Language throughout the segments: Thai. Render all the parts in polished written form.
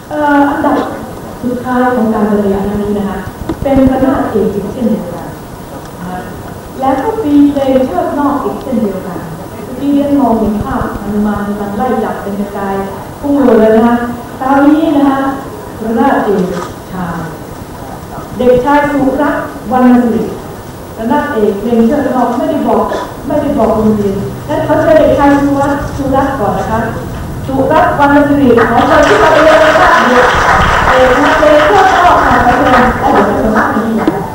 อันดับสุดท้ายของการเรียนนี้นะคะเป็นคณะเอกอีกเช่นเดียวกันและก็ปีเลยเชิดนอกอีกเช่นเดียวกันที่เรียนมองเห็นภาพมันไล่จับเป็นกระจายพุ่งเลยนะคะคราวนี้นะคะคณะเอกชายเด็กชายสุรัตน์วรรณสิริคณะเอกเรียนเชิดนอกไม่ได้บอกโรงเรียนนั้นเขาจะเด็กชายสุรัตน์ก่อนนะคะสุรัตน์วรรณสิริขอเชิญที่มาเรียนนะคะเอกนักเรียนเชิดนอกค่ะไปเรียนได้เดี๋ยวจะสมัครนี้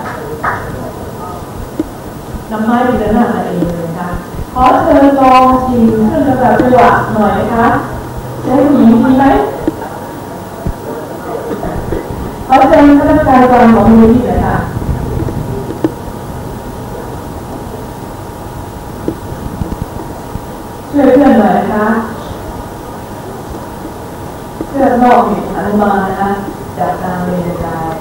นำไม้พิจารณาเองเลยค่ะขอเชิญลองชิมเครื่องกระดาษจังหวะหน่อยนะคะใช้ผู้หญิงดีไหมขอเชิญคณะกรรมการของมูลนิธิเลยค่ะช่วยเพื่อนหน่อยนะคะเพื่อนนอกเหตุอนุบาลนะคะจากการเรียนการ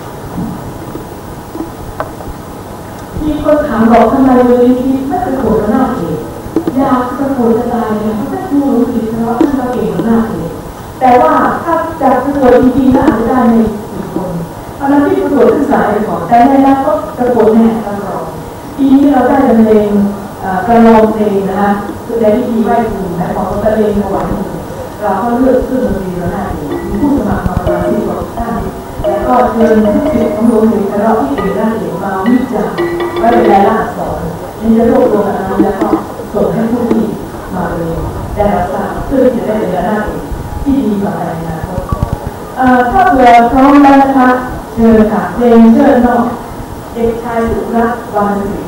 มีคนถามบอกทำไมมูลนิธิไม่ประกวดคณะเอกอยากประกวดจะตายเนี่ยเพราะท่านครูรู้สึกเพราะท่านก็เก่งคณะเอกแต่ว่าถ้าจะประกวดจริงๆน่าจะได้ในกี่คนตอนนั้นที่ประกวดขึ้นสายก่อนแต่ในแล้วก็ประกวดแน่ตลอดปีนี้เราได้เพลงกระลองเพลงนะคะแสดงที่ดีไหว้ครูและของตะเลงถวายเราก็เลือกขึ้นดนตรีคณะเอกมีผู้สมัครมาประมาณ10 กว่าท่านแล้วก็เชิญทุกศิษย์ของโรงเรียนคณะที่เอกได้เอกมาวิจารณ์ไว้เป็นรายละอักษรนี่จะรวบรวมอันนั้นแล้วก็ส่งให้ผู้ที่มาเรียนได้รับทราบเพื่อที่จะได้เป็นรายละเอกที่ดีกว่าในอนาคตถ้าเผื่อพร้อมแล้วนะคะเชิญค่ะเพลงเชิญนอกเด็กชายสุรัตน์วรรณสิริ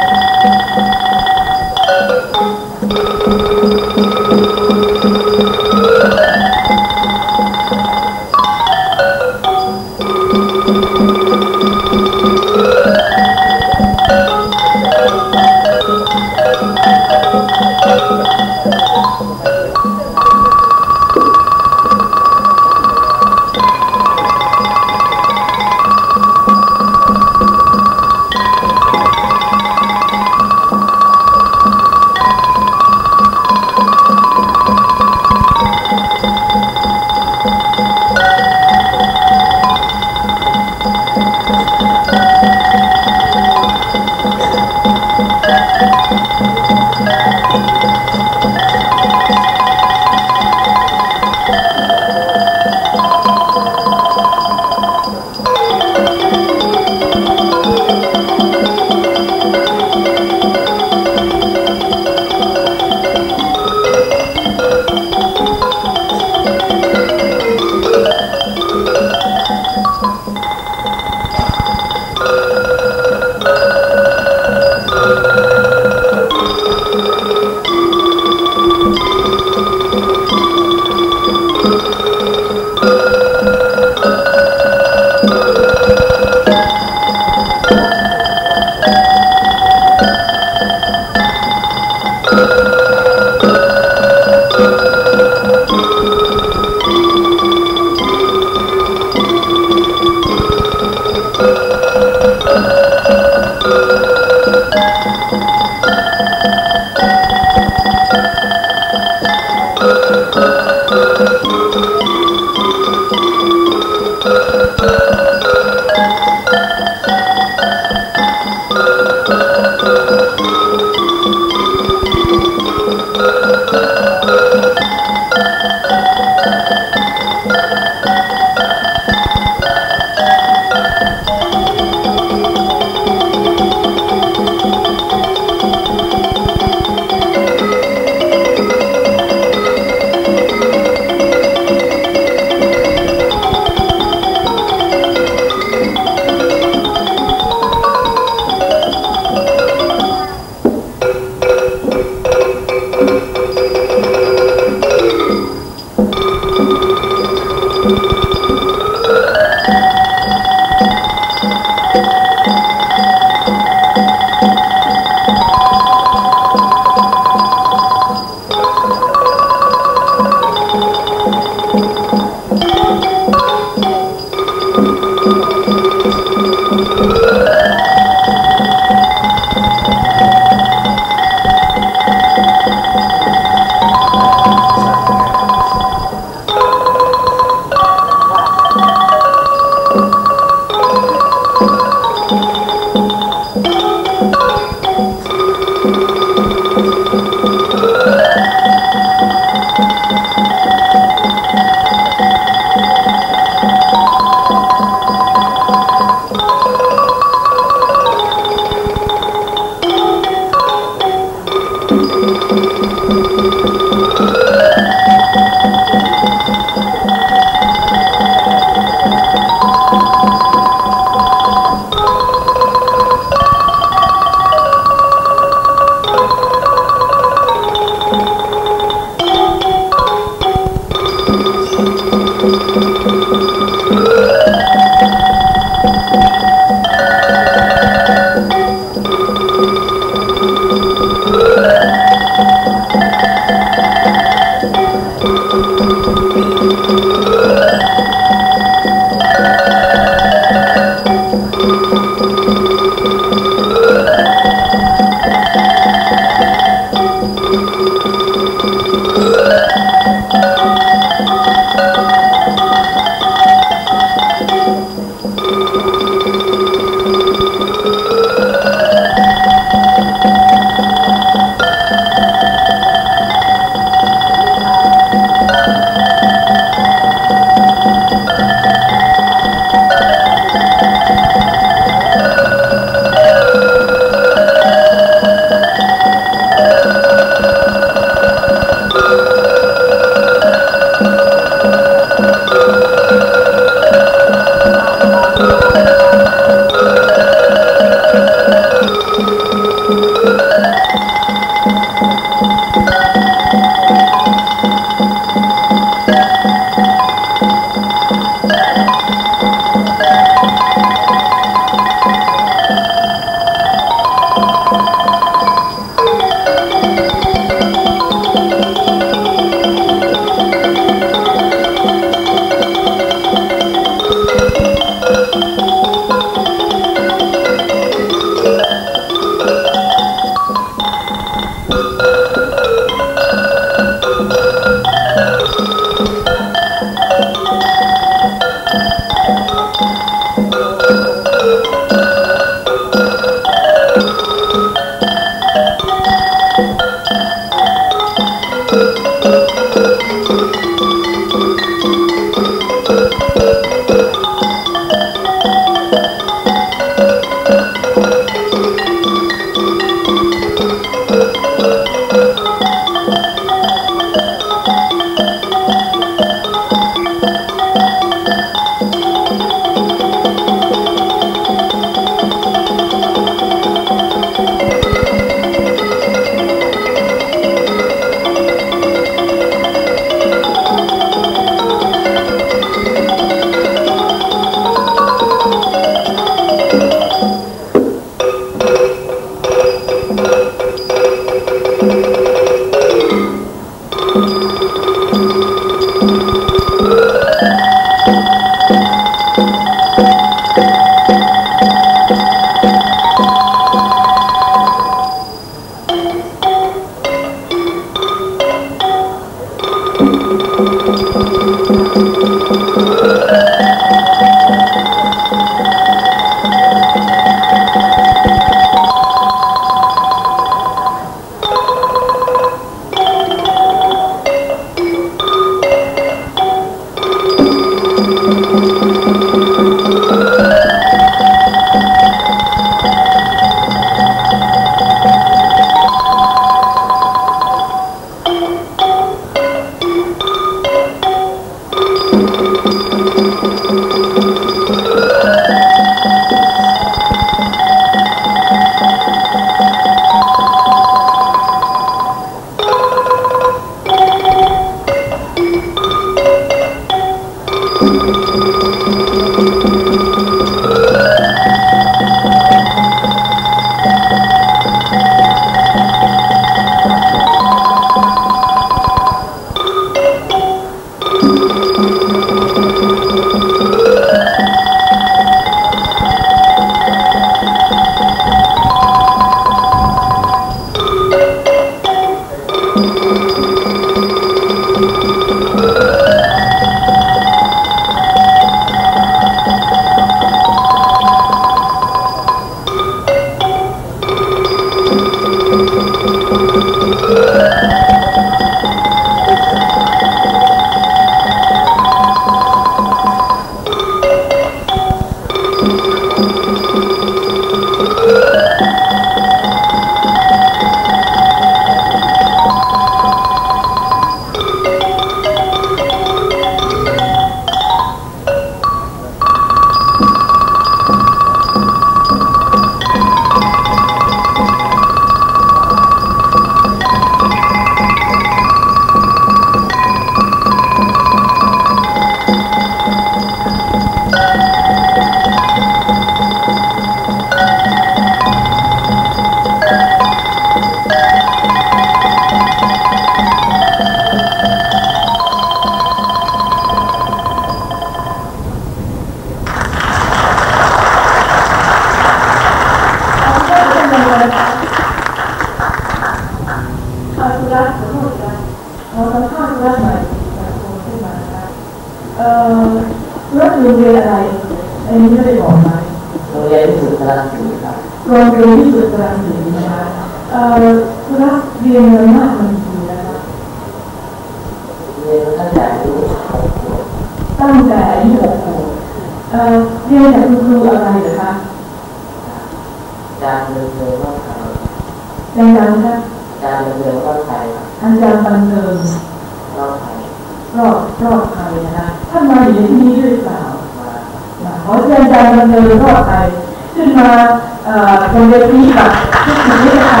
เรียนอะไรอันนี้ไม่ได้บอกไหมโรงเรียนวิสุทธิ์รังสีครับโรงเรียนวิสุทธิ์รังสีนะคะคุณรักเรียนมากมันดีนะคะเรียนตั้งแต่อายุ6 ขวบตั้งแต่อายุ6 ขวบเรียนจากคุณครูอะไรเหรอคะอาจารย์เดินรอบไทยดังๆนะอาจารย์เดินรอบไทยอาจารย์บันเทิงรอบไทยรอบไทยนะคะท่านมาอยู่ที่นี่ด้วยเปล่าขอเชิญอาจารย์บันเทิงรอบไทยขึ้นมาบนเวทีกับทุกคนนี้ค่ะ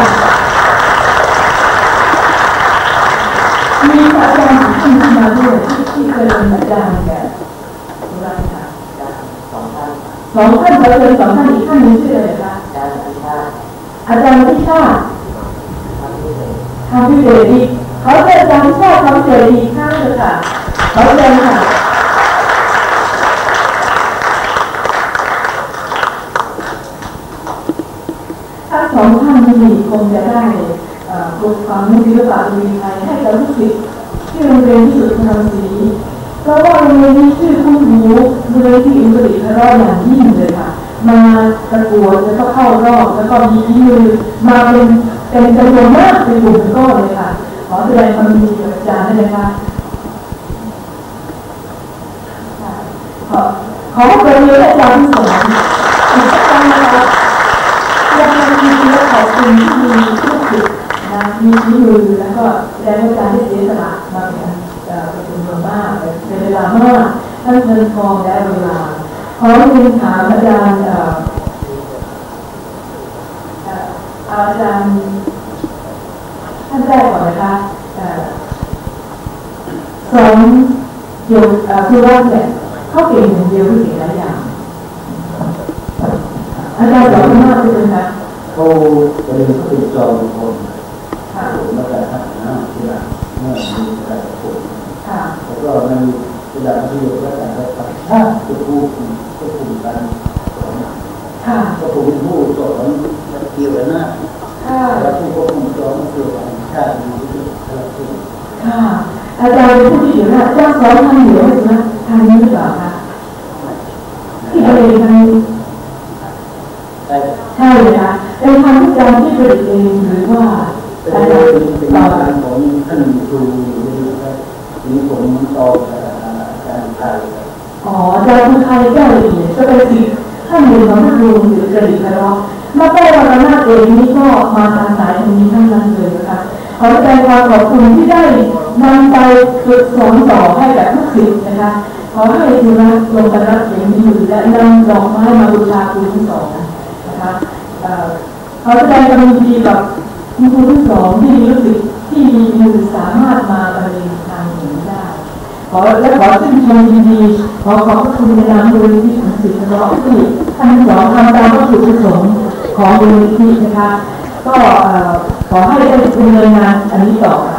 มีอาจารย์ที่มาด้วยที่เคยเป็นอาจารย์แก่อะไรค่ะ 2 ท่านขอเชิญ2 ท่านอีกท่านนึงชื่ออะไรคะอาจารย์พิชาติทำพิเศษดีเขาเชิญอาจารย์พิชาติทำพิเศษดีข้างเลยค่ะเขาเชิญค่ะทั้ง2 ท่านนี้คงจะได้ปลูกฝังศิลปะดีไทยให้กับลูกศิษย์ที่โรงเรียนวิสุทธิ์รังสีเพราะว่าโรงเรียนนี้ชื่อคุ้นหูโรงเรียนที่อุตรดิตถ์รอดอย่างยิ่งเลยค่ะมาประกวดแล้วก็เข้ารอบแล้วก็มีฝีมือมาเป็นจำนวนมากเป็นกลุ่มก้อนเลยค่ะขอแสดงความยินดีกับอาจารย์ได้ไหมคะขอประเมินอาจารย์ที่สอนอีกสักครั้งนะคะยังมีและขอบคุณที่มีลูกศิษย์นะมีฝีมือแล้วก็แสดงอาจารย์ที่เสียสละมาเป็นจำนวนมากเป็นเวลามากท่านเงินทองและเวลาขอเรียนถามอาจารย์ท่านแรกก่อนนะคะสอนเกี่ยวคือว่าเนี่ยเข้าเก่งอย่างเดียวหรือเก่งหลายอย่างอาจารย์สอนมากเลยนะเขาเป็นจอมคนมาจากทหารที่หลังเมื่อมีการประกวดแล้วก็ในเวลาที่อยู่และการปฏิบัติจะผู้ควบคุมการสอนก็ผมเป็นผู้สอนเกี่ยวกับหน้าแล้วผู้ควบคุมสอนเกี่ยวกับชาติที่ค่ะอาจารย์เป็นผู้ที่เกี่ยวกับเจ้าสอนทางเหนือใช่ไหมทางนี้หรือเปล่าคะที่อะไรทางนี้ใช่เลยค่ะเป็นทางที่อาจารย์ที่ผลิตเองหรือว่าอาจารย์เป็นการของท่านครูที่ผมต่ออาจารย์ไทยอาจารย์ไทยแก้วละเอียดก็เป็นสิ่งท่านหนึ่งของท่านครูหรือประดิษฐ์เรามาแก้วรรณนาเองนี่ก็มาทางสายตรงนี้ทั้งนั้นเลยนะคะขอแสดงความขอบคุณที่ได้นำไปฝึกสอนต่อให้กับทุกศิษย์นะคะขอให้คุณรักลงกันรักอย่างนี้อยู่และนำดอกไม้มาบูชาคุณทั้งสองนะคะขอแสดงความยินดีกับคุณครูทั้งสองที่มีลูกศิษย์ที่มีมือสามารถมาบรรเลงทางนี้ได้ขอชื่นชมยินดีขอขอบคุณในนามมูลนิธิของศิษย์เราที่ท่านสองทำตามวัตถุประสงค์ของมูลนิธินะคะก็ขอให้ได้ดำเนินงานอันนี้ต่อไป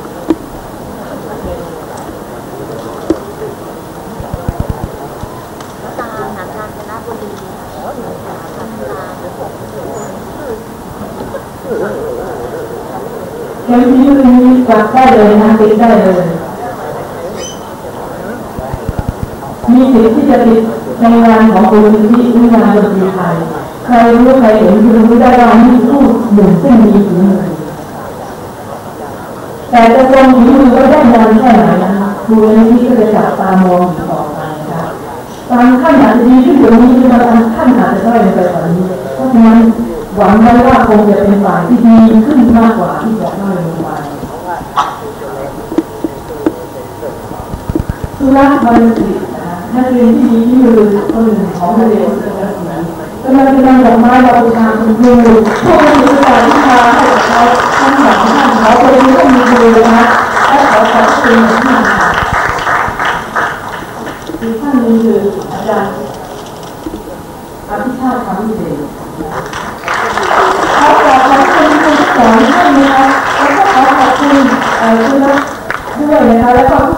ยังที่นี้กลับได้เลยนะติดได้เลยมีสิทธิ์ที่จะติดในงานของมูลนิธิงานดนตรีไทยใครรู้ใครเห็นคือรู้ได้ว่านี่ผู้หนึ่งซึ่งมีฝีมือแต่จะทรงฝีมือก็ได้นานแค่ไหนนะคะมูลนิธิก็จะจับตามองอยู่ต่อไปค่ะบางท่านอาจจะดีขึ้นกว่านี้บางท่านอาจจะด้อยลงไปกว่านี้เพราะฉะนั้นหวังไว้ว่าคงจะเป็นฝ่ายที่ดีขึ้นมากกว่าที่จะด้อยลงไปสุรัตน์บรรจิตนักเรียนที่มีที่มือคนหนึ่งของโรงเรียนกำลังนำดอกไม้มาบูชาคุณครูผู้บริหารวิชาให้กับเขาทั้งสองท่านเขาเป็นผู้มีครูนะและขอขอบคุณท่านอีกท่านนึงคืออาจารย์อภิชาติคำวิเศษขอขอบคุณคุณสอนท่านนะคะแล้วก็ขอขอบคุณคุณด้วยนะคะแล้วก็ทุก